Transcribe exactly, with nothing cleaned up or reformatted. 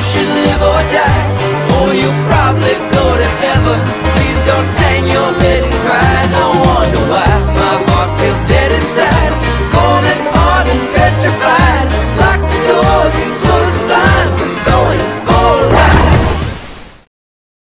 should live or die, or you'll probably go to heaven.